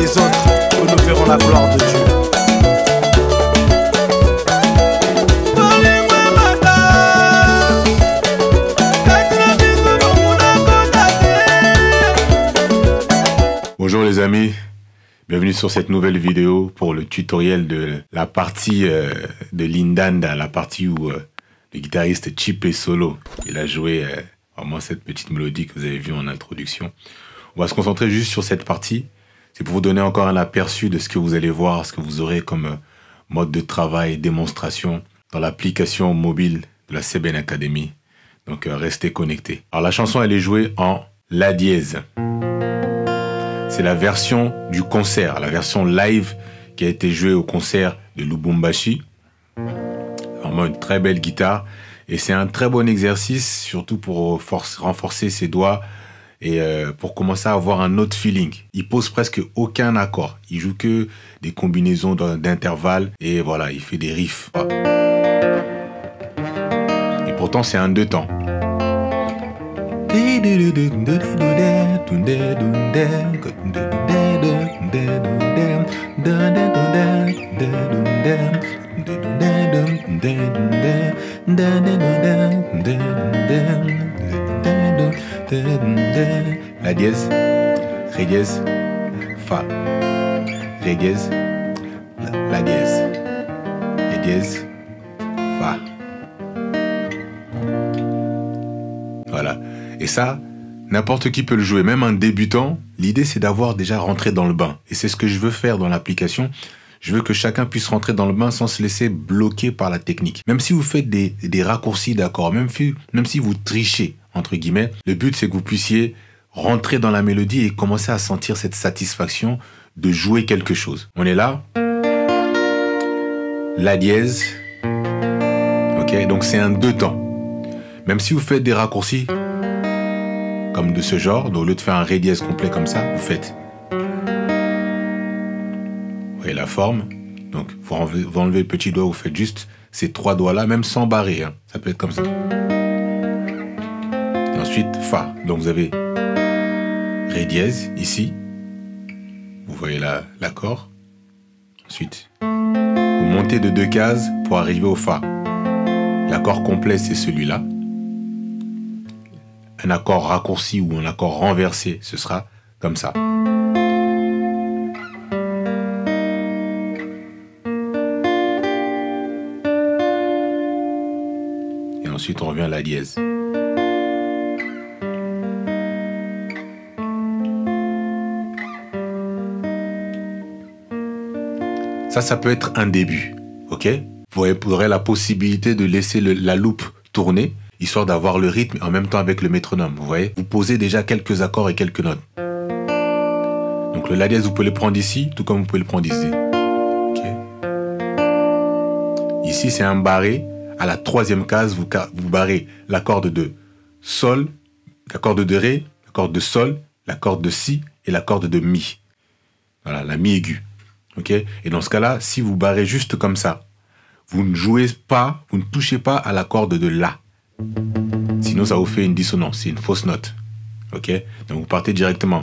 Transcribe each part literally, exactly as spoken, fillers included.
les autres que nous verrons la gloire de Dieu. Bonjour les amis, bienvenue sur cette nouvelle vidéo pour le tutoriel de la partie euh, de Lindanda, la partie où euh, le guitariste Chipe Solo, il a joué euh, vraiment cette petite mélodie que vous avez vue en introduction. On va se concentrer juste sur cette partie, c'est pour vous donner encore un aperçu de ce que vous allez voir, ce que vous aurez comme euh, mode de travail, démonstration dans l'application mobile de la Seben Academy. Donc euh, restez connectés. Alors la chanson elle est jouée en La dièse. C'est la version du concert, la version live qui a été jouée au concert de Lubumbashi. Vraiment une très belle guitare. Et c'est un très bon exercice, surtout pour force, renforcer ses doigts et euh, pour commencer à avoir un autre feeling. Il pose presque aucun accord. Il joue que des combinaisons d'intervalles et voilà, il fait des riffs. Et pourtant, c'est un deux temps. La dièse, ré dièse, fa, ré dièse, la, la dièse, ré dièse, fa. Voilà. Et ça, n'importe qui peut le jouer, même un débutant. L'idée, c'est d'avoir déjà rentré dans le bain. Et c'est ce que je veux faire dans l'application. Je veux que chacun puisse rentrer dans le bain sans se laisser bloquer par la technique. Même si vous faites des, des raccourcis d'accords, même, même si vous trichez, entre guillemets, le but, c'est que vous puissiez rentrer dans la mélodie et commencer à sentir cette satisfaction de jouer quelque chose. On est là. La dièse. Ok, donc c'est un deux temps. Même si vous faites des raccourcis comme de ce genre, donc au lieu de faire un ré dièse complet comme ça, vous faites. Vous voyez la forme. Donc, vous enlevez, vous enlevez le petit doigt, vous faites juste ces trois doigts-là, même sans barrer. Hein. Ça peut être comme ça. Et ensuite, fa. Donc, vous avez ré dièse ici. Vous voyez l'accord. Ensuite, vous montez de deux cases pour arriver au fa. L'accord complet, c'est celui-là. Un accord raccourci ou un accord renversé, ce sera comme ça. Et ensuite, on revient à la dièse. Ça, ça peut être un début, ok? Vous aurez la possibilité de laisser le, la loupe tourner, histoire d'avoir le rythme en même temps avec le métronome, vous voyez? Vous posez déjà quelques accords et quelques notes. Donc le la dièse, vous pouvez le prendre ici, tout comme vous pouvez le prendre ici. Okay. Ici, c'est un barré. À la troisième case, vous, vous barrez la corde de sol, la corde de ré, la corde de sol, la corde de si et la corde de mi. Voilà, la mi aiguë. Okay. Et dans ce cas-là, si vous barrez juste comme ça, vous ne jouez pas, vous ne touchez pas à la corde de la. Sinon, ça vous fait une dissonance, c'est une fausse note. Ok? Donc, vous partez directement.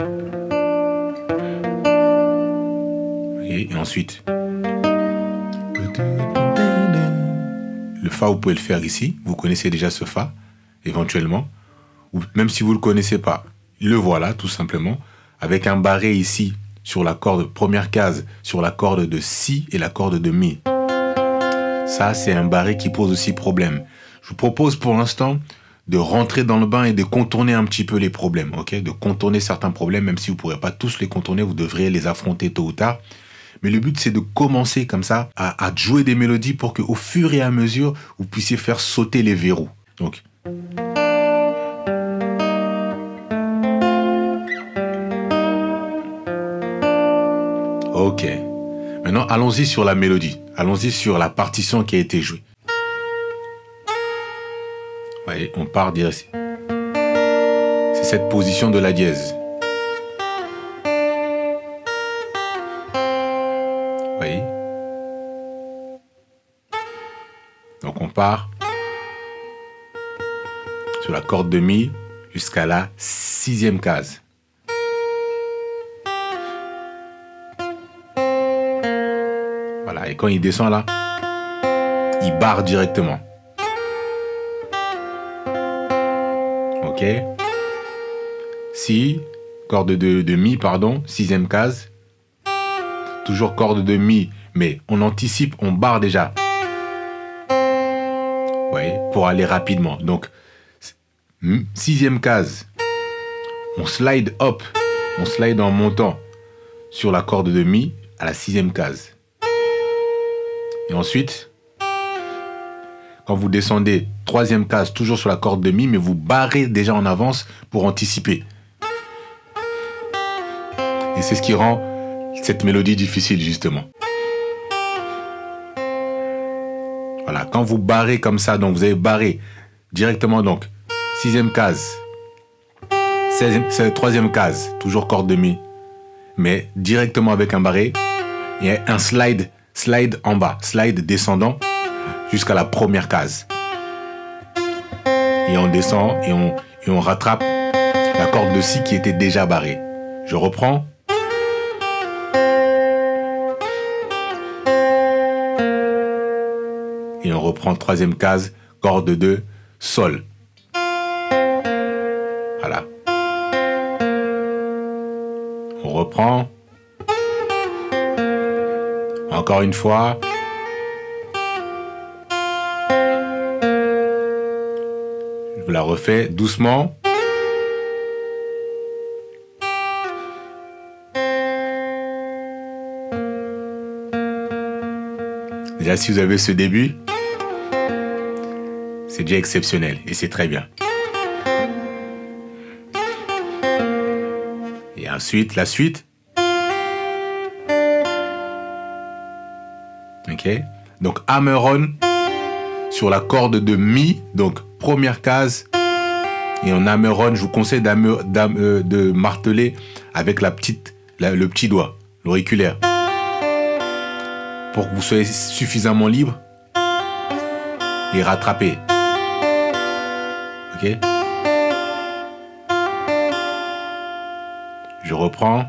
Et, et ensuite. Le fa, vous pouvez le faire ici. Vous connaissez déjà ce fa, éventuellement. Ou même si vous ne le connaissez pas, le voilà, tout simplement. Avec un barré ici, sur la corde, première case, sur la corde de si et la corde de mi. Ça, c'est un barré qui pose aussi problème. Je vous propose pour l'instant de rentrer dans le bain et de contourner un petit peu les problèmes, ok? De contourner certains problèmes, même si vous ne pourrez pas tous les contourner, vous devrez les affronter tôt ou tard. Mais le but, c'est de commencer comme ça à, à jouer des mélodies pour qu'au fur et à mesure, vous puissiez faire sauter les verrous. Donc, ok. Maintenant, allons-y sur la mélodie. Allons-y sur la partition qui a été jouée. Vous voyez, on part d'ici. C'est cette position de la dièse. Vous voyez? Donc on part sur la corde de mi jusqu'à la sixième case. Voilà, et quand il descend là, il barre directement. Ok. Si, corde de, de mi, pardon, sixième case. Toujours corde de mi, mais on anticipe, on barre déjà. Vous voyez, pour aller rapidement. Donc, sixième case, on slide up, on slide en montant sur la corde de mi à la sixième case. Et ensuite, quand vous descendez, troisième case, toujours sur la corde de mi, mais vous barrez déjà en avance pour anticiper. Et c'est ce qui rend cette mélodie difficile, justement. Voilà, quand vous barrez comme ça, donc vous avez barré directement, donc, sixième case, seizième, troisième case, toujours corde de mi, mais directement avec un barré, il y a un slide, slide en bas, slide descendant jusqu'à la première case. Et on descend et on, et on rattrape la corde de si qui était déjà barrée. Je reprends. Et on reprend troisième case, corde de sol. Voilà. On reprend. Encore une fois. Je vous la refais doucement. Déjà, si vous avez ce début, c'est déjà exceptionnel et c'est très bien. Et ensuite, la suite. Ok. Donc, hammer-on sur la corde de mi. Donc, première case. Et en hammer-on, je vous conseille euh, de marteler avec la petite, la, le petit doigt, l'auriculaire. Pour que vous soyez suffisamment libre et rattraper. Ok. Je reprends.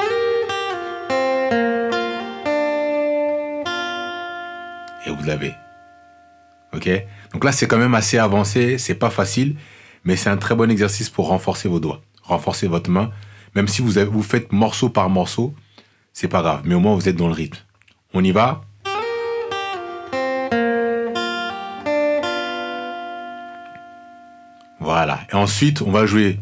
Et vous l'avez. Ok. Donc là, c'est quand même assez avancé. C'est pas facile, mais c'est un très bon exercice pour renforcer vos doigts, renforcer votre main. Même si vous, avez, vous faites morceau par morceau, c'est pas grave. Mais au moins, vous êtes dans le rythme. On y va. Voilà. Et ensuite, on va jouer.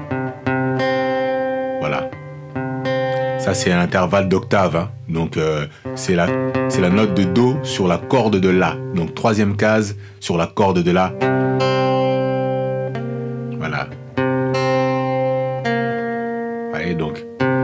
Voilà. Ça, c'est un intervalle d'octave. Hein. Donc, euh, c'est la, c'est la note de Do sur la corde de La. Donc, troisième case sur la corde de La. Voilà. Vous voyez, donc.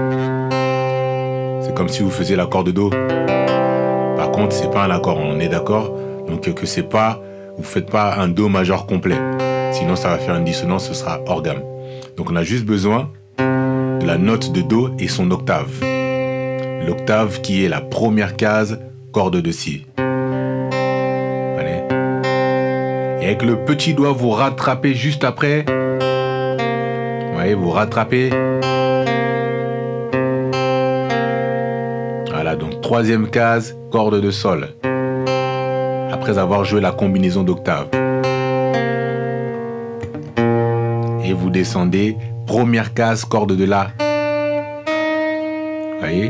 C'est comme si vous faisiez l'accord de Do. Par contre, c'est pas un accord. On est d'accord. Donc, que c'est pas... Vous faites pas un Do majeur complet. Sinon, ça va faire une dissonance, ce sera hors gamme. Donc, on a juste besoin de la note de Do et son octave. L'octave qui est la première case, corde de Si. Allez. Et avec le petit doigt, vous rattrapez juste après. Vous voyez, vous rattrapez. Voilà, donc troisième case, corde de Sol. Après avoir joué la combinaison d'octaves. Et vous descendez, première case, corde de La. Vous voyez?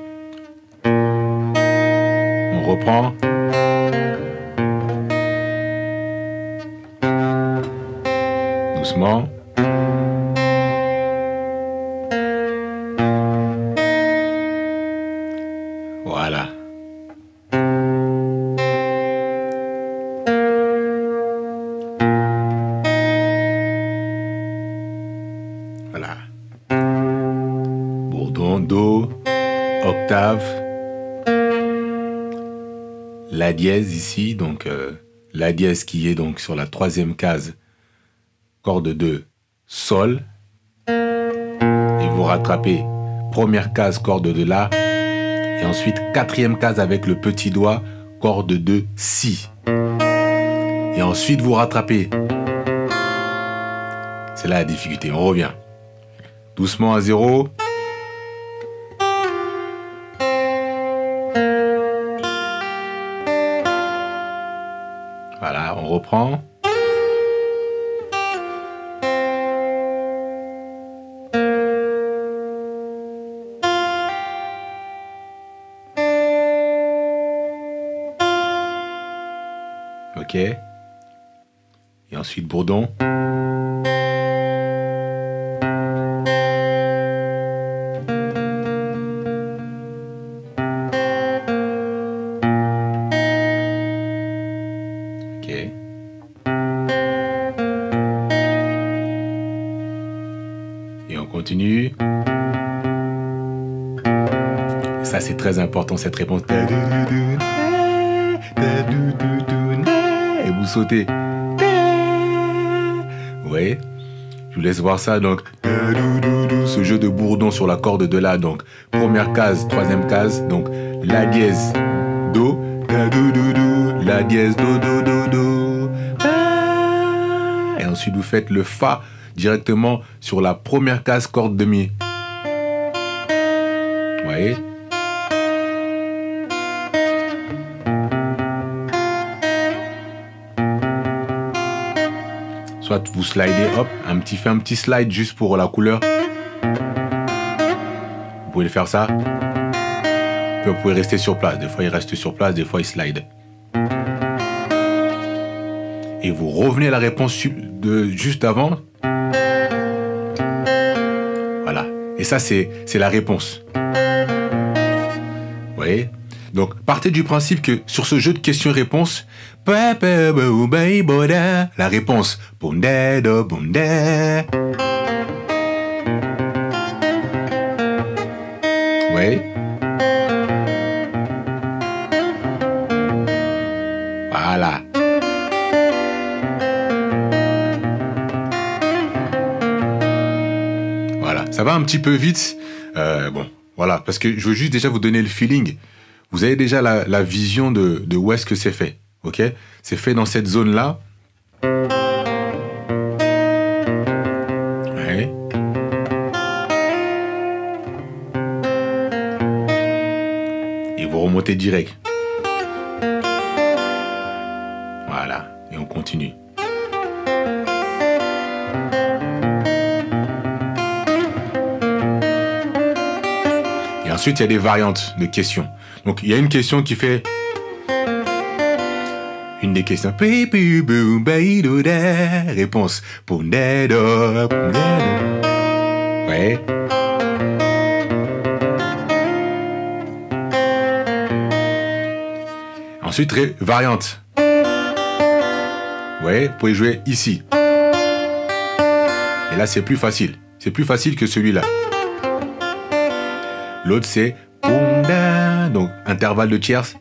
On reprend. Doucement. Voilà. Voilà. Bourdon, Do, octave, La dièse ici, donc euh, La dièse qui est donc sur la troisième case, corde de Sol, et vous rattrapez première case, corde de La, et ensuite quatrième case avec le petit doigt, corde de Si, et ensuite vous rattrapez. C'est là la difficulté, on revient. Doucement à zéro. reprend. Ok. Et ensuite bourdon. Ok. Et on continue. Ça c'est très important cette réponse. Et vous sautez. Vous voyez? Je vous laisse voir ça. Donc, ce jeu de bourdon sur la corde de La. Donc, première case, troisième case. Donc, La dièse, Do, La dièse, Do, Do, Do, Do. Et ensuite, vous faites le Fa directement sur la première case, corde de Mi. Vous voyez? Soit vous slidez, hop, un petit, fait un petit slide juste pour la couleur. Vous pouvez le faire ça. Puis vous pouvez rester sur place. Des fois, il reste sur place, des fois, il slide. Et vous revenez à la réponse de juste avant. Voilà. Et ça, c'est la réponse. Vous voyez? Donc, partez du principe que sur ce jeu de questions-réponses, la réponse, vous voyez? Voilà. Voilà. Ça va un petit peu vite. Euh, bon, voilà. Parce que je veux juste déjà vous donner le feeling. Vous avez déjà la, la vision de, de où est-ce que c'est fait. Ok? C'est fait dans cette zone-là. Ouais. Et vous remontez direct. Voilà. Et on continue. Et ensuite, il y a des variantes de questions. Donc, il y a une question qui fait... Une des questions. Réponse. Ouais. Ensuite, variante. Ouais, vous pouvez jouer ici. Et là, c'est plus facile. C'est plus facile que celui-là. L'autre, c'est... Donc, intervalle de tierce.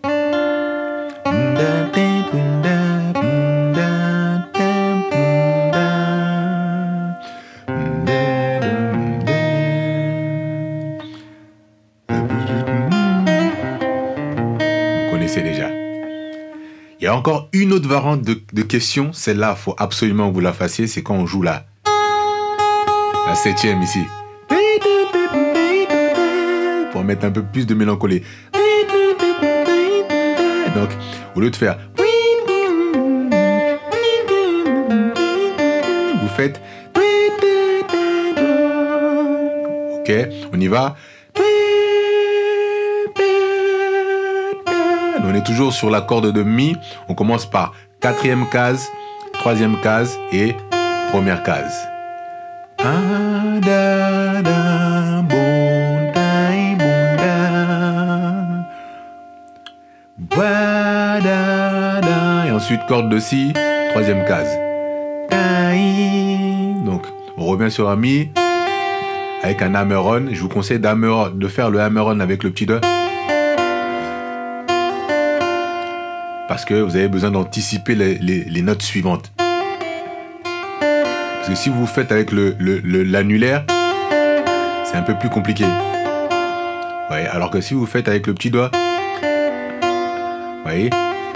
Vous connaissez déjà. Il y a encore une autre variante de, de question. Celle-là, il faut absolument que vous la fassiez. C'est quand on joue la, la septième ici. Pour mettre un peu plus de mélancolie. Donc, au lieu de faire... Vous faites... Ok, on y va. On est toujours sur la corde de Mi. On commence par quatrième case, troisième case et première case. Ah, da, da, bon, da, bon, da. Ba, da, da. Et ensuite corde de Si, troisième case. Da, donc on revient sur un Mi avec un hammer-on. Je vous conseille de faire le hammer-on avec le petit doigt. Parce que vous avez besoin d'anticiper les, les, les notes suivantes. Parce que si vous faites avec le, le, le, l'annulaire, c'est un peu plus compliqué. Ouais, alors que si vous faites avec le petit doigt, vous voyez,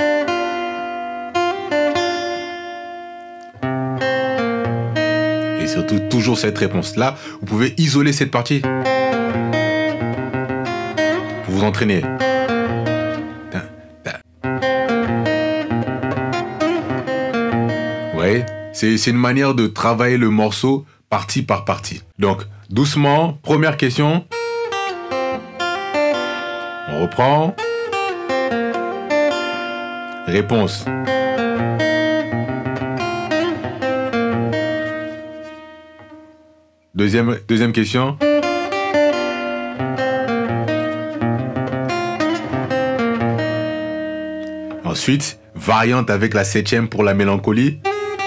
et surtout toujours cette réponse-là, vous pouvez isoler cette partie pour vous entraîner. C'est une manière de travailler le morceau partie par partie. Donc, doucement, première question. On reprend. Réponse. Deuxième, deuxième question. Ensuite, variante avec la septième pour la mélancolie.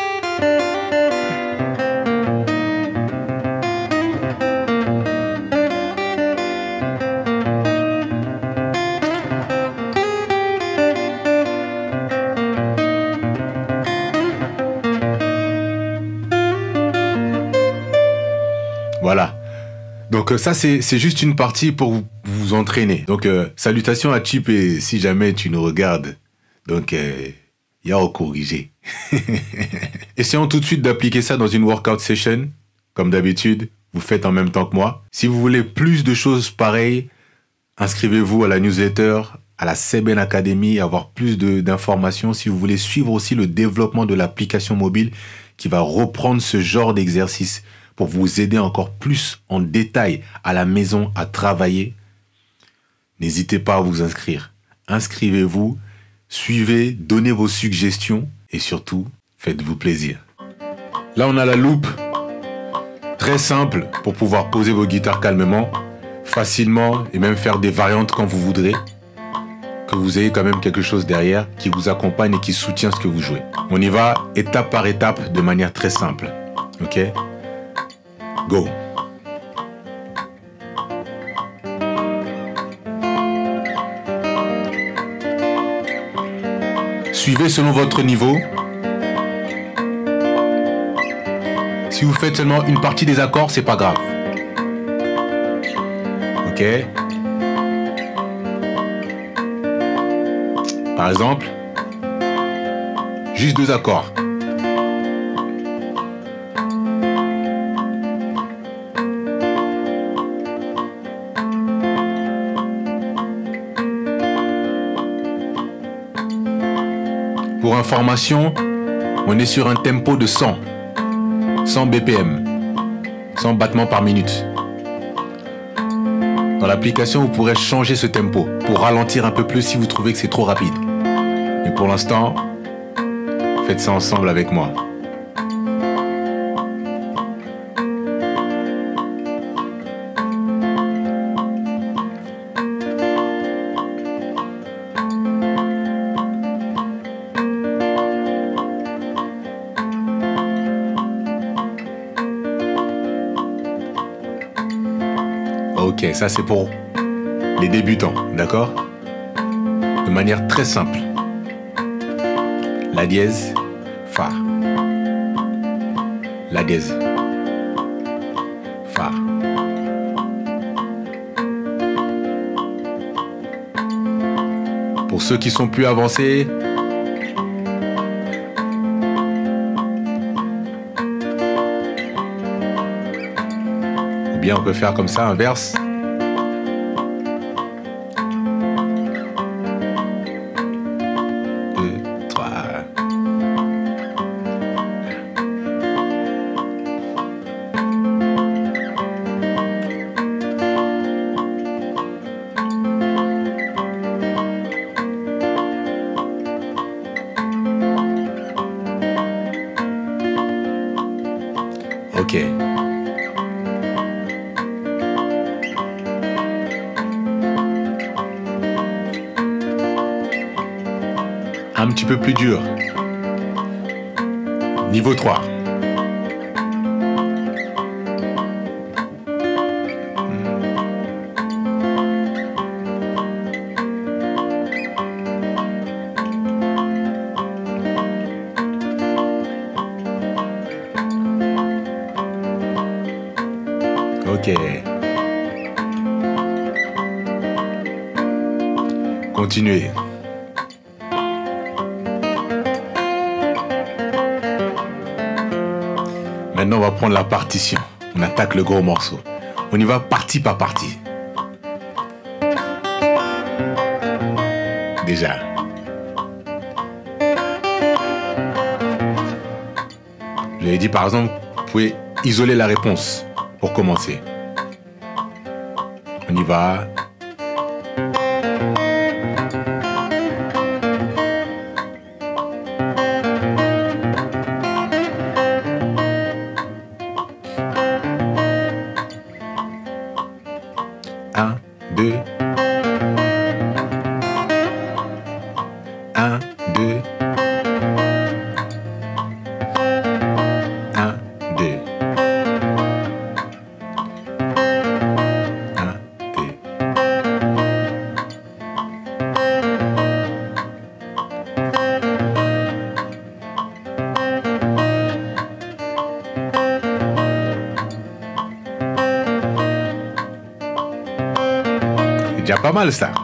Voilà. Donc ça, c'est juste une partie pour vous, vous entraîner. Donc, euh, salutations à Chip et si jamais tu nous regardes. Donc, il euh, y a à corriger. Essayons tout de suite d'appliquer ça dans une workout session. Comme d'habitude, vous faites en même temps que moi. Si vous voulez plus de choses pareilles, inscrivez-vous à la newsletter, à la Seben Academy, avoir plus d'informations. Si vous voulez suivre aussi le développement de l'application mobile qui va reprendre ce genre d'exercice pour vous aider encore plus en détail à la maison à travailler, n'hésitez pas à vous inscrire. Inscrivez-vous, suivez, donnez vos suggestions et surtout, faites-vous plaisir. Là, on a la loupe, très simple pour pouvoir poser vos guitares calmement, facilement et même faire des variantes quand vous voudrez. Que vous ayez quand même quelque chose derrière qui vous accompagne et qui soutient ce que vous jouez. On y va étape par étape de manière très simple. Ok ? Go. Suivez selon votre niveau. Si vous faites seulement une partie des accords, c'est pas grave. Ok. Par exemple, juste deux accords. Pour information, on est sur un tempo de cent, cent B P M, cent battements par minute. Dans l'application, vous pourrez changer ce tempo pour ralentir un peu plus si vous trouvez que c'est trop rapide. Mais pour l'instant, faites ça ensemble avec moi. Ok, ça c'est pour les débutants, d'accord? De manière très simple. La dièse, Fa. La dièse, Fa. Pour ceux qui sont plus avancés, ou bien on peut faire comme ça, inverse. Ok. Un petit peu plus dur. Niveau trois. Ok. Continuez. Maintenant, on va prendre la partition. On attaque le gros morceau. On y va partie par partie. Déjà. lui avez dit par exemple, vous pouvez isoler la réponse pour commencer. On y va. Un, deux. Un, deux. Un, deux. Un, deux. C'est déjà pas mal ça.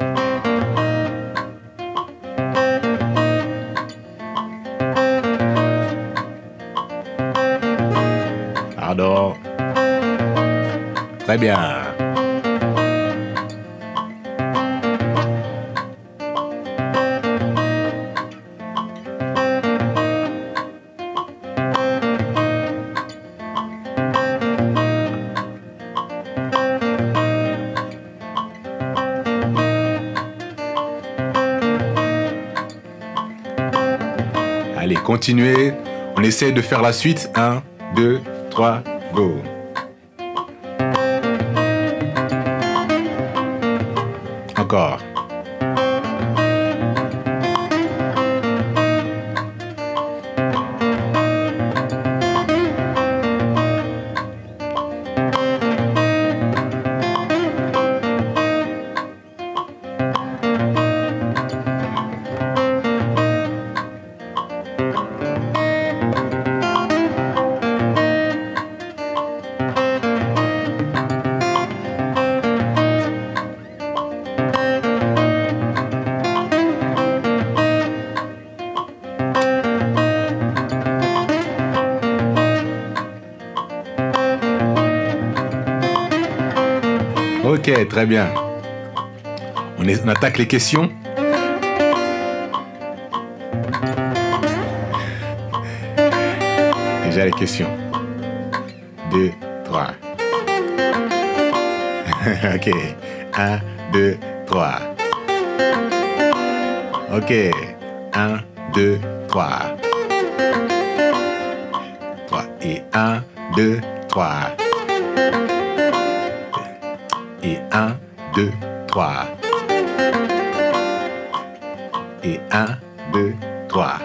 Pardon. Très bien. Allez, continuez. On essaie de faire la suite. Un, deux, trois, go. Encore. Ok, très bien. On, est, on attaque les questions. Déjà les questions. Deux, trois. Ok. Un, deux, trois. Ok. Un, deux, trois. Trois. Et un, deux, trois. Et un, deux, trois. Et un, deux, trois.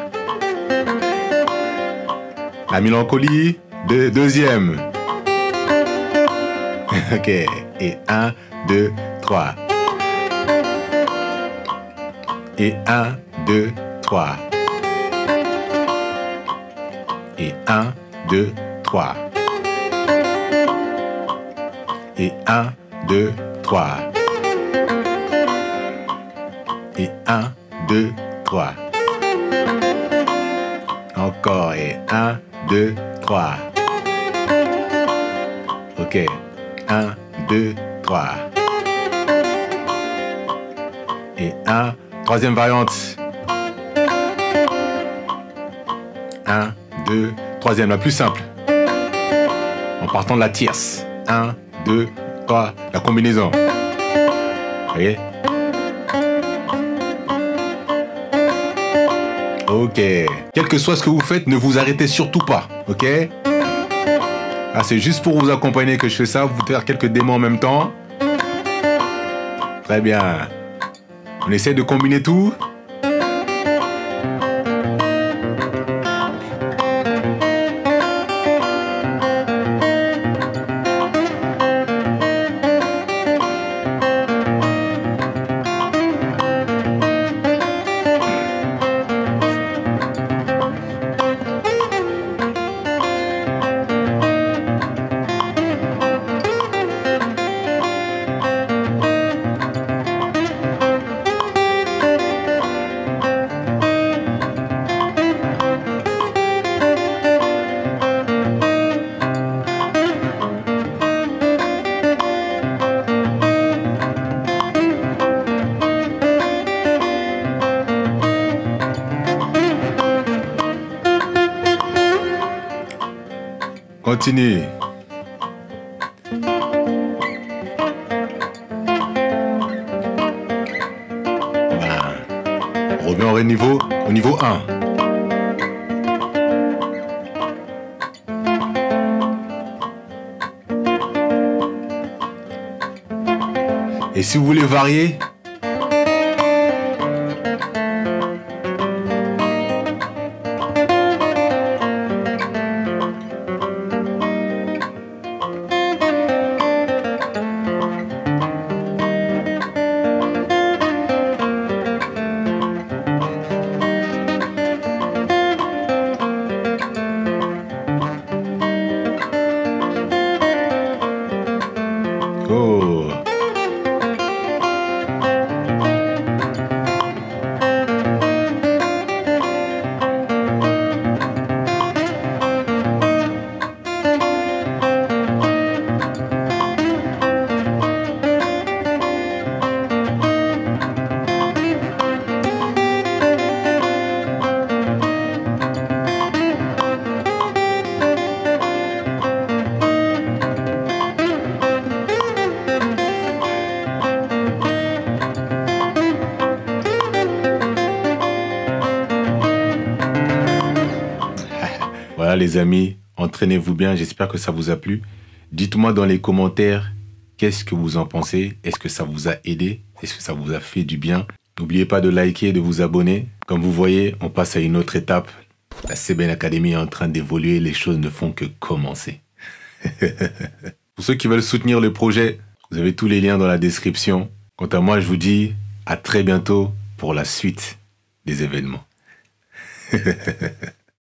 La mélancolie, de, deuxième. Ok. Et un, deux, trois. Et un, deux, trois. Et un, deux, trois. Et un, deux, trois. Et un, deux, trois. Encore. Et un, deux, trois. Ok. Un, deux, trois. Et un. Troisième variante. Un, deux. Troisième, la plus simple. En partant de la tierce. Un, deux, trois. La combinaison. Vous voyez? Ok. Quel que soit ce que vous faites, ne vous arrêtez surtout pas. Ok? Ah, c'est juste pour vous accompagner que je fais ça. Vous faire quelques démos en même temps. Très bien. On essaie de combiner tout. continue. Voilà. On revient au niveau, au niveau un. Et si vous voulez varier, oh. Voilà les amis, entraînez-vous bien, j'espère que ça vous a plu. Dites-moi dans les commentaires qu'est-ce que vous en pensez. Est-ce que ça vous a aidé? Est-ce que ça vous a fait du bien? N'oubliez pas de liker et de vous abonner. Comme vous voyez, on passe à une autre étape. La Seben Academy est en train d'évoluer, les choses ne font que commencer. Pour ceux qui veulent soutenir le projet, vous avez tous les liens dans la description. Quant à moi, je vous dis à très bientôt pour la suite des événements.